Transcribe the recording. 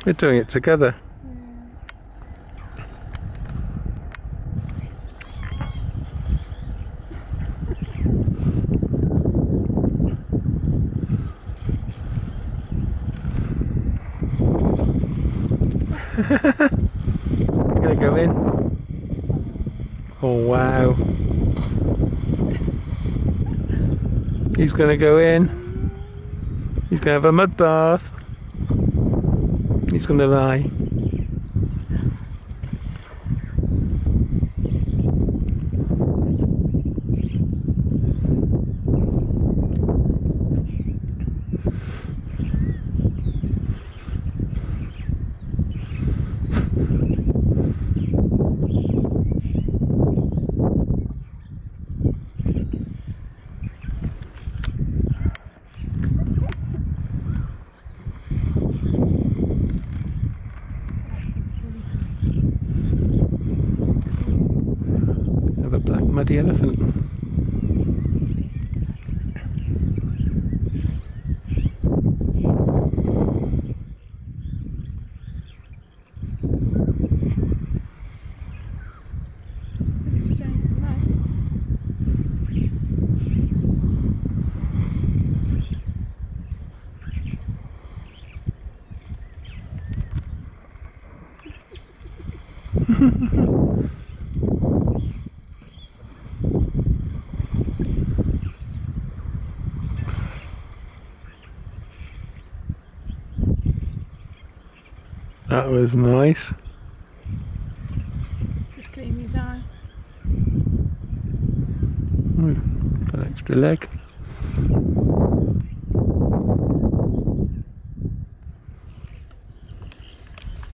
We're doing it together. You're gonna go in? Oh wow. He's gonna go in. He's gonna have a mud bath. He's gonna lie. Have a black muddy elephant. That was nice. Just clean his eye. An extra leg.